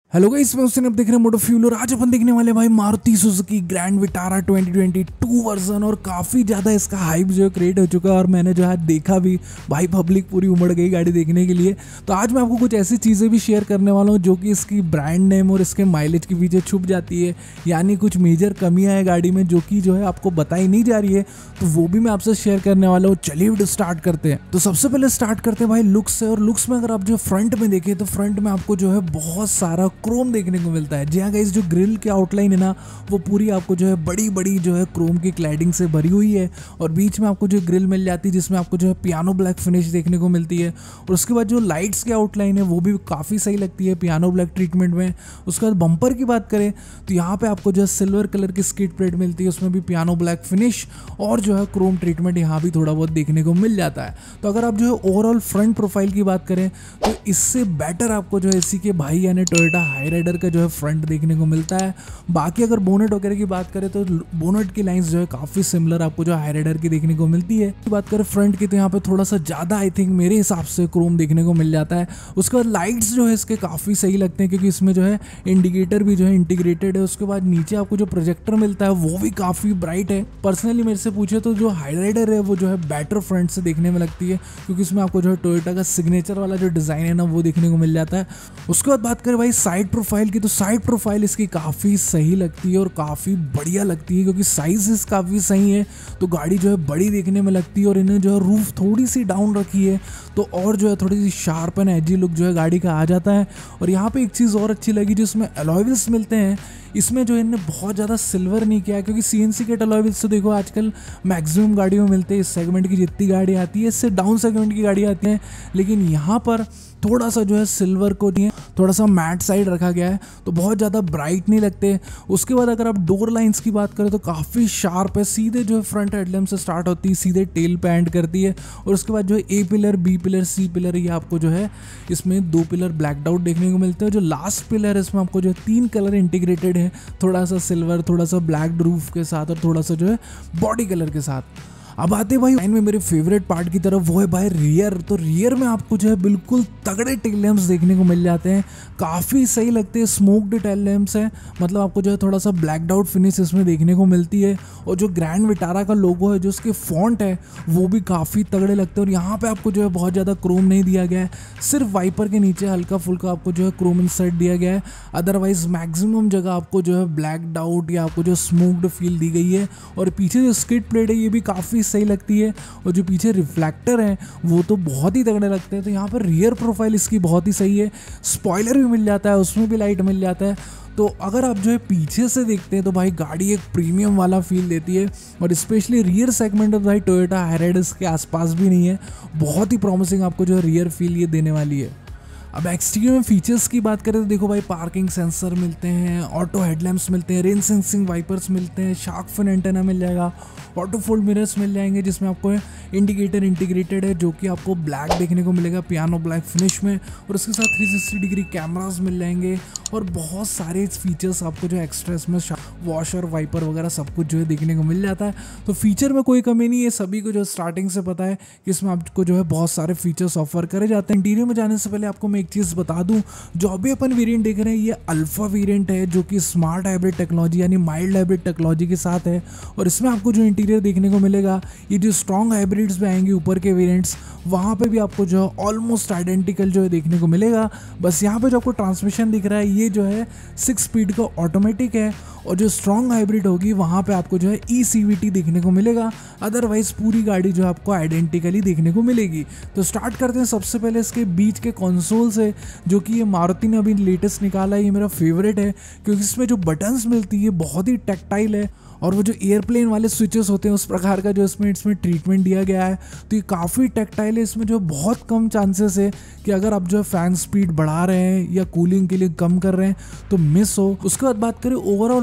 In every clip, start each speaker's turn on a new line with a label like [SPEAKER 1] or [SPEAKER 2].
[SPEAKER 1] Hello guys, मैं हुसैन, अब देख रहे हैं मोटो फ्यूल और आज अपन देखने वाले भाई Maruti Suzuki Grand Vitara 2022 version. और काफ़ी ज़्यादा इसका हाइप जो है क्रिएट हो चुका है और मैंने जो है देखा भी भाई, पब्लिक पूरी उमड़ गई गाड़ी देखने के लिए। तो आज मैं आपको कुछ ऐसी चीज़ें भी शेयर करने वाला हूँ जो कि इसकी ब्रांड नेम और इसके माइलेज के पीछे छुप जाती है, यानी कुछ मेजर कमियाँ हैं गाड़ी में जो कि जो है आपको बताई नहीं जा रही है, तो वो भी मैं आपसे शेयर करने वाला हूँ। चलिए वीडियो स्टार्ट करते हैं। तो सबसे पहले स्टार्ट करते हैं भाई लुक्स से। और लुक्स में अगर आप जो फ्रंट में देखें तो फ्रंट में आपको जो है बहुत सारा क्रोम देखने को मिलता है। जी हाँ गाइस, जो ग्रिल की आउटलाइन है ना वो पूरी आपको जो है बड़ी बड़ी जो है क्रोम की क्लैडिंग से भरी हुई है। और बीच में आपको जो ग्रिल मिल जाती है जिसमें आपको जो है पियानो ब्लैक फिनिश देखने को मिलती है। और उसके बाद जो लाइट्स की आउटलाइन है वो भी काफ़ी सही लगती है पियानो ब्लैक ट्रीटमेंट में। उसके बाद बम्पर की बात करें तो यहाँ पे आपको जो है सिल्वर कलर की स्किड प्लेट मिलती है, उसमें भी पियानो ब्लैक फिनिश और जो है क्रोम ट्रीटमेंट यहाँ भी थोड़ा बहुत देखने को मिल जाता है। तो अगर आप जो है ओवरऑल फ्रंट प्रोफाइल की बात करें तो इससे बेटर आपको जो है इसी के भाई यानी टोयोटा हाई राइडर का जो है फ्रंट देखने को मिलता है। बाकी अगर बोनेट वगैरह की बात करें तो बोनेट की लाइंस जो है काफ़ी सिमिलर आपको जो हाई राइडर की देखने को मिलती है। बात करें फ्रंट की तो यहाँ पे थोड़ा सा ज़्यादा आई थिंक मेरे हिसाब से क्रोम देखने को मिल जाता है। उसके बाद लाइट्स जो है इसके काफ़ी सही लगते हैं क्योंकि इसमें जो है इंडिकेटर भी जो है इंटीग्रेटेड है। उसके बाद नीचे आपको जो प्रोजेक्टर मिलता है वो भी काफ़ी ब्राइट है। पर्सनली मेरे से पूछे तो जो हाई राइडर है वो जो है बेटर फ्रंट से देखने में लगती है क्योंकि इसमें आपको जो है टोयोटा का सिग्नेचर वाला जो डिज़ाइन है ना वो देखने को मिल जाता है। उसके बाद बात करें भाई साइड प्रोफाइल की तो साइड प्रोफाइल इसकी काफ़ी सही लगती है और काफ़ी बढ़िया लगती है क्योंकि साइज काफ़ी सही है तो गाड़ी जो है बड़ी देखने में लगती है। और इन्हें जो है रूफ थोड़ी सी डाउन रखी है तो और जो है थोड़ी सी शार्प एंड एजी लुक जो है गाड़ी का आ जाता है। और यहाँ पे एक चीज़ और अच्छी लगी जिसमें अलॉय व्हील्स मिलते हैं, इसमें जो इन्हें बहुत ज़्यादा सिल्वर नहीं किया है क्योंकि सीएनसी के अलॉय व्हील्स तो देखो आजकल मैक्सिमम गाड़ियों में मिलते हैं। इस सेगमेंट की जितनी गाड़ी आती है इससे डाउन सेगमेंट की गाड़ी आती है, लेकिन यहाँ पर थोड़ा सा जो है सिल्वर को नहीं थोड़ा सा मैट साइड रखा गया है तो बहुत ज़्यादा ब्राइट नहीं लगते। उसके बाद अगर आप डोर लाइंस की बात करें तो काफ़ी शार्प है, सीधे जो है फ्रंट हेडलैम्प से स्टार्ट होती है सीधे टेल पे एंड करती है। और उसके बाद जो है A pillar, B pillar, C pillar, ये आपको जो है इसमें 2 पिलर ब्लैक आउट देखने को मिलते हैं। जो लास्ट पिलर है इसमें आपको जो है 3 कलर इंटीग्रेटेड है, थोड़ा सा सिल्वर, थोड़ा सा ब्लैक रूफ के साथ और थोड़ा सा जो है बॉडी कलर के साथ। अब आते भाई लाइन में मेरे फेवरेट पार्ट की तरफ, वो है भाई रियर। तो रियर में आपको जो है बिल्कुल तगड़े टेल लैंप्स देखने को मिल जाते हैं, काफ़ी सही लगते हैं। स्मोक्ड टेल लैंप्स हैं, मतलब आपको जो है थोड़ा सा ब्लैकड आउट फिनिश इसमें देखने को मिलती है। और जो ग्रैंड विटारा का लोगो है, जो उसके फॉन्ट है वो भी काफ़ी तगड़े लगते हैं। और यहाँ पे आपको जो है बहुत ज़्यादा क्रोम नहीं दिया गया है, सिर्फ वाइपर के नीचे हल्का फुल्का आपको जो है क्रोम इंसर्ट दिया गया है। अदरवाइज मैक्सिमम जगह आपको जो है ब्लैकड आउट या आपको जो स्मोक्ड फील दी गई है। और पीछे जो स्किड प्लेट है ये भी काफ़ी सही लगती है और जो पीछे रिफ्लेक्टर है वो तो बहुत ही तगड़े लगते हैं। तो यहाँ पर रियर प्रोफाइल इसकी बहुत ही सही है, स्पॉइलर भी मिल जाता है, उसमें भी लाइट मिल जाता है। तो अगर आप जो है पीछे से देखते हैं तो भाई गाड़ी एक प्रीमियम वाला फील देती है। और स्पेशली रियर सेगमेंट में भाई टोयोटा हाई राइडर्स के आसपास भी नहीं है, बहुत ही प्रॉमिसिंग आपको जो है रियर फील ये देने वाली है। अब एक्सटीरियर में फीचर्स की बात करें तो देखो भाई पार्किंग सेंसर मिलते हैं, ऑटो हेडलैम्प्स मिलते हैं, रेन सेंसिंग वाइपर्स मिलते हैं, शार्क फिन एंटेना मिल जाएगा, ऑटो फोल्ड मिरर्स मिल जाएंगे जिसमें आपको इंडिकेटर इंटीग्रेटेड है जो कि आपको ब्लैक देखने को मिलेगा पियानो ब्लैक फिनिश में। और उसके साथ 360 डिग्री कैमरास मिल जाएंगे और बहुत सारे फीचर्स आपको जो एक्स्ट्रा इसमें वॉशर वाइपर वगैरह सब कुछ जो है देखने को मिल जाता है। तो फीचर में कोई कमी नहीं है, सभी को जो स्टार्टिंग से पता है कि इसमें आपको जो है बहुत सारे फीचर्स ऑफर करे जाते हैं। इंटीरियर में जाने से पहले आपको मैं एक चीज़ बता दूं, जो अभी अपन वेरिएंट देख रहे हैं ये अल्फा वेरिएंट है जो कि स्मार्ट हाइब्रिड टेक्नोलॉजी यानी माइल्ड हाइब्रिड टेक्नोलॉजी के साथ है। और इसमें आपको जो इंटीरियर देखने को मिलेगा, ये जो स्ट्रॉन्ग हाइब्रिड्स में आएंगे ऊपर के वेरिएंट्स वहाँ पे भी आपको जो है ऑलमोस्ट आइडेंटिकल जो है देखने को मिलेगा। बस यहाँ पे जो आपको ट्रांसमिशन दिख रहा है ये जो है 6 स्पीड का ऑटोमेटिक है। और जो स्ट्रॉन्ग हाइब्रिड होगी वहाँ पे आपको जो है ECVT देखने को मिलेगा, अदरवाइज पूरी गाड़ी जो आपको आइडेंटिकली देखने को मिलेगी। तो स्टार्ट करते हैं सबसे पहले इसके बीच के कंसोल से, जो कि ये मारुति ने अभी लेटेस्ट निकाला है। ये मेरा फेवरेट है क्योंकि इसमें जो बटन्स मिलती है बहुत ही टैक्टाइल है और वो जो एयरप्लेन वाले स्विचेस होते हैं उस प्रकार का जो इसमें ट्रीटमेंट दिया गया है। तो ये काफ़ी टैक्टाइल है, इसमें जो बहुत कम चांसेस है कि अगर आप जो है फैन स्पीड बढ़ा रहे हैं या कूलिंग के लिए कम कर रहे हैं तो मिस हो। उसके बाद बात करें ओवरऑल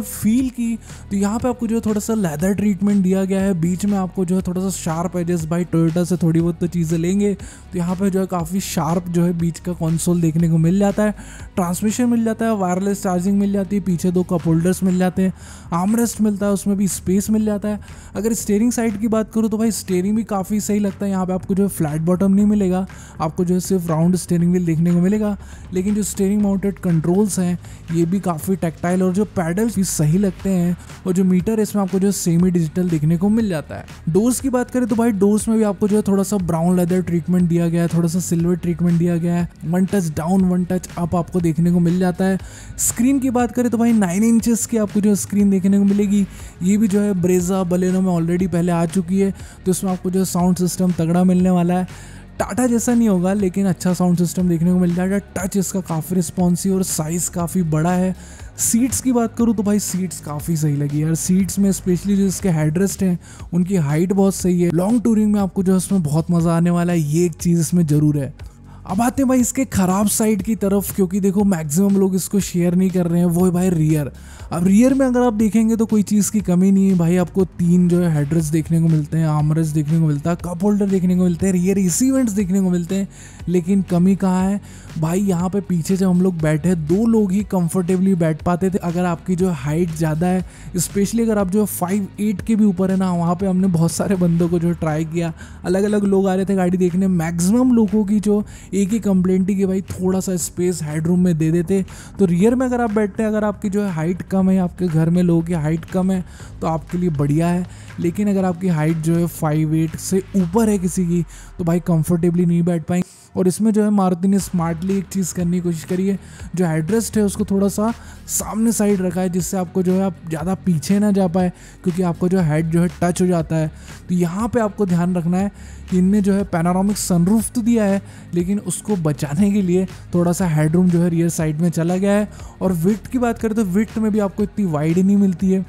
[SPEAKER 1] फील की तो यहाँ पे आपको जो है थोड़ा सा लेदर ट्रीटमेंट दिया गया है, बीच में आपको जो है थोड़ा सा शार्प एजेस, भाई टोयोटा से थोड़ी बहुत तो चीज़ें लेंगे तो यहाँ पे जो है काफ़ी शार्प जो है बीच का कंसोल देखने को मिल जाता है। ट्रांसमिशन मिल जाता है, वायरलेस चार्जिंग मिल जाती है, पीछे 2 कप होल्डर्स मिल जाते हैं, आर्मरेस्ट मिलता है, उसमें भी स्पेस मिल जाता है। अगर स्टीयरिंग साइड की बात करूँ तो भाई स्टीयरिंग भी काफ़ी सही लगता है। यहाँ पे आपको जो है फ्लैट बॉटम नहीं मिलेगा, आपको जो है सिर्फ राउंड स्टीयरिंग व्हील देखने को मिलेगा, लेकिन जो स्टीयरिंग माउंटेड कंट्रोल्स हैं ये भी काफ़ी टैक्टाइल और जो पैडल्स भी सही लगते हैं, और जो मीटर इसमें आपको जो सेमी डिजिटल देखने को मिल जाता है। डोर्स की बात करें तो भाई डोर्स में भी आपको जो है थोड़ा सा ब्राउन लेदर ट्रीटमेंट दिया गया है, थोड़ा सा सिल्वर ट्रीटमेंट दिया गया है, 1 टच डाउन 1 टच अप आपको देखने को मिल जाता है। स्क्रीन की बात करें तो भाई 9 इंचेस की आपको जो स्क्रीन देखने को मिलेगी, ये भी जो है ब्रेजा बलेनो में ऑलरेडी पहले आ चुकी है, तो इसमें आपको जो साउंड सिस्टम तगड़ा मिलने वाला है। टाटा जैसा नहीं होगा लेकिन अच्छा साउंड सिस्टम देखने को मिल जाएगा। टच इसका काफ़ी रिस्पॉन्सिव और साइज़ काफ़ी बड़ा है। सीट्स की बात करूँ तो भाई सीट्स काफ़ी सही लगी यार। सीट्स में स्पेशली जो इसके हेडरेस्ट हैं उनकी हाइट बहुत सही है। लॉन्ग टूरिंग में आपको जो है उसमें बहुत मज़ा आने वाला है, ये एक चीज़ इसमें ज़रूर है। अब आते हैं भाई इसके ख़राब साइड की तरफ, क्योंकि देखो मैक्सिमम लोग इसको शेयर नहीं कर रहे हैं, वो है भाई रियर। अब रियर में अगर आप देखेंगे तो कोई चीज़ की कमी नहीं है भाई। आपको 3 जो है हेडरेस्ट देखने को मिलते हैं, आर्मरेस्ट देखने को मिलता है, कप होल्डर देखने को मिलते हैं, रियर एसी वेंट्स देखने को मिलते हैं, लेकिन कमी कहाँ है भाई? यहाँ पे पीछे जब हम लोग बैठे 2 लोग ही कंफर्टेबली बैठ पाते थे। अगर आपकी जो हाइट ज़्यादा है, स्पेशली अगर आप जो 5'8" के भी ऊपर है ना, वहाँ पे हमने बहुत सारे बंदों को जो ट्राई किया, अलग अलग लोग आ रहे थे गाड़ी देखने। मैक्सिमम लोगों की जो एक ही कंप्लेंट थी कि भाई थोड़ा सा स्पेस हेडरूम में दे देते। तो रियर में अगर आप बैठते हैं, अगर आपकी जो है हाइट कम है, आपके घर में लोगों की हाइट कम है, तो आपके लिए बढ़िया है। लेकिन अगर आपकी हाइट जो है 5'8" से ऊपर है किसी की, तो भाई कंफर्टेबली नहीं बैठ पाएंगे। और इसमें जो है मारुति ने स्मार्टली एक चीज़ करने की कोशिश करी है, जो हेडरेस्ट है उसको थोड़ा सा सामने साइड रखा है, जिससे आपको जो है आप ज़्यादा पीछे ना जा पाए, क्योंकि आपको जो हेड जो है टच हो जाता है। तो यहाँ पे आपको ध्यान रखना है कि इनने जो है पैनोरामिक सनरूफ तो दिया है, लेकिन उसको बचाने के लिए थोड़ा सा हेडरूम जो है रियर साइड में चला गया है। और विड्थ की बात करें तो विड्थ में भी आपको इतनी वाइड नहीं मिलती है,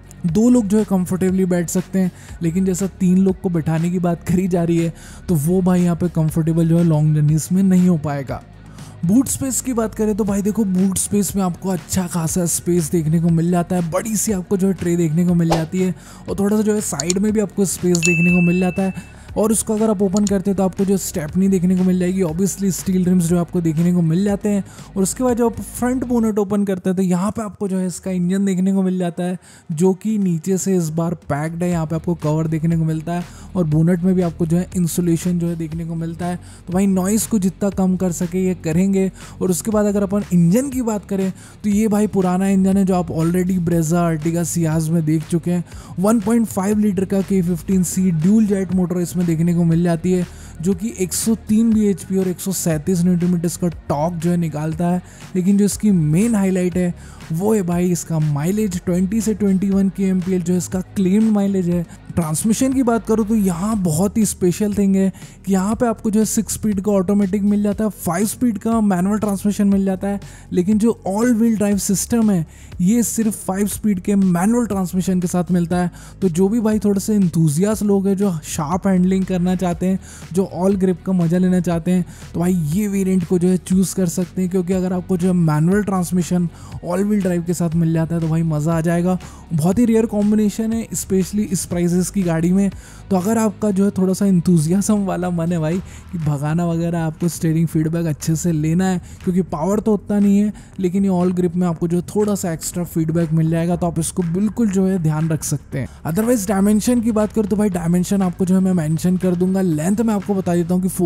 [SPEAKER 1] 2 लोग जो है कंफर्टेबली बैठ सकते हैं, लेकिन जैसा 3 लोग को बैठाने की बात करी जा रही है तो वो भाई यहाँ पे कंफर्टेबल जो है लॉन्ग जर्नीज में नहीं हो पाएगा। बूट स्पेस की बात करें तो भाई देखो बूट स्पेस में आपको अच्छा खासा स्पेस देखने को मिल जाता है, बड़ी सी आपको जो है ट्रे देखने को मिल जाती है, और थोड़ा सा जो है साइड में भी आपको स्पेस देखने को मिल जाता है। और उसको अगर आप ओपन करते हैं तो आपको जो स्टेपनी देखने को मिल जाएगी, ऑब्वियसली स्टील रिम्स जो आपको देखने को मिल जाते हैं। और उसके बाद जब आप फ्रंट बोनेट ओपन करते हैं तो यहाँ पे आपको जो है इसका इंजन देखने को मिल जाता है, जो कि नीचे से इस बार पैक्ड है। यहाँ पे आपको कवर देखने को मिलता है, और बोनेट में भी आपको जो है इंसुलेशन जो है देखने को मिलता है। तो भाई नॉइस को जितना कम कर सके ये करेंगे। और उसके बाद अगर अपन इंजन की बात करें तो ये भाई पुराना इंजन है, जो आप ऑलरेडी ब्रेजा, अर्टिगा, सियाज में देख चुके हैं। 1.5 लीटर का K15C ड्यूल जेट मोटर इसमें देखने को मिल जाती है, जो कि 103 bhp और 137 न्यूटन का टॉर्क जो है निकालता है। लेकिन जो इसकी मेन हाईलाइट है वो है भाई इसका माइलेज, 20 से 21 kmpl जो इसका क्लेम्ड माइलेज है। ट्रांसमिशन की बात करूँ तो यहाँ बहुत ही स्पेशल थिंग है कि यहाँ पे आपको जो है 6 स्पीड का ऑटोमेटिक मिल जाता है, 5 स्पीड का मैनुअल ट्रांसमिशन मिल जाता है। लेकिन जो ऑल व्हील ड्राइव सिस्टम है ये सिर्फ 5 स्पीड के मैनुअल ट्रांसमिशन के साथ मिलता है। तो जो भी भाई थोड़े से इंथुजियास्ट लोग हैं, जो शार्प हैंडलिंग करना चाहते हैं, जो ऑल ग्रिप का मजा लेना चाहते हैं, तो भाई ये वेरिएंट को जो है चूज़ कर सकते हैं। क्योंकि अगर आपको जो है manual transmission all wheel drive के साथ मिल जाता है तो भाई मज़ा आ जाएगा। बहुत ही रेयर कॉम्बिनेशन है, स्पेशली इस प्राइसेस की गाड़ी में। तो अगर आपका जो है थोड़ा सा इंथुजियाज्म वाला मन है भाई कि भगाना वगैरह, आपको स्टीयरिंग फीडबैक अच्छे से लेना है, क्योंकि पावर तो उतना नहीं है, लेकिन ये ऑल ग्रिप में आपको जो थोड़ा सा एक्स्ट्रा फीडबैक मिल जाएगा, तो आप इसको बिल्कुल जो है ध्यान रख सकते हैं। अदरवाइज डायमेंशन की बात करूँ तो भाई डायमेंशन आपको जो है मैं मेंशन कर दूंगा। लेंथ में आपको बता देता हूँ कि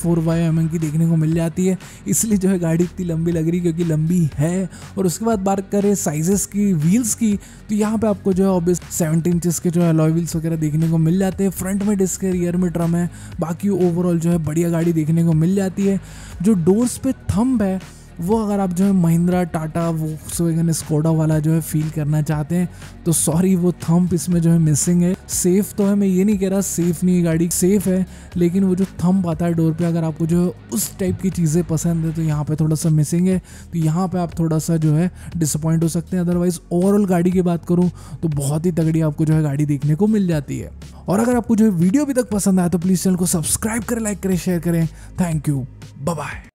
[SPEAKER 1] 434 की देखने को मिल जाती है, इसलिए जो है गाड़ी इतनी लंबी लग रही क्योंकि लंबी है। और उसके बाद बात करें साइजेस की, व्हील्स की, तो यहाँ पे आपको जो है ऑब्वियस 70 इंचेस के जो है अलॉय व्हील्स वगैरह देखने को मिल जाते हैं। फ्रंट में डिस्क है, रियर में ट्रम है, बाकी ओवरऑल जो है बढ़िया गाड़ी देखने को मिल जाती है। जो डोर्स पे थंब है वो अगर आप जो है महिंद्रा, टाटा, वोक्सवैगन, स्कोडा वाला जो है फील करना चाहते हैं तो सॉरी, वो थंब इसमें जो है मिसिंग है। सेफ तो है, मैं ये नहीं कह रहा सेफ नहीं है, गाड़ी सेफ है, लेकिन वो जो थंब आता है डोर पे, अगर आपको जो है उस टाइप की चीज़ें पसंद है तो यहाँ पे थोड़ा सा मिसिंग है। तो यहाँ पे आप थोड़ा सा जो है डिसअपॉइंट हो सकते हैं। अदरवाइज ओवरऑल गाड़ी की बात करूँ तो बहुत ही तगड़ी आपको जो है गाड़ी देखने को मिल जाती है। और अगर आपको जो है वीडियो अभी तक पसंद आया तो प्लीज़ चैनल को सब्सक्राइब करें, लाइक करें, शेयर करें। Thank you, bye bye.